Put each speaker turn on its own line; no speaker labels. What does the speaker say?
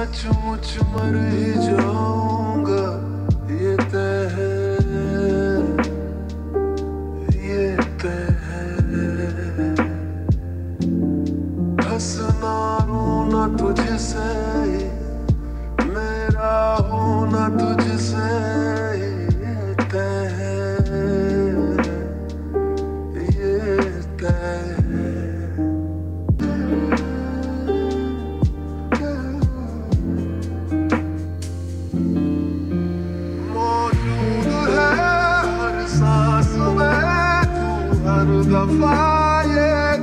सचमुच मर ही जाऊंगा, ये तय है, ये तय है। हंसना रोना तुझसे, मेरा होना तुझसे, ये तय है, ये तय है। हर दफा ये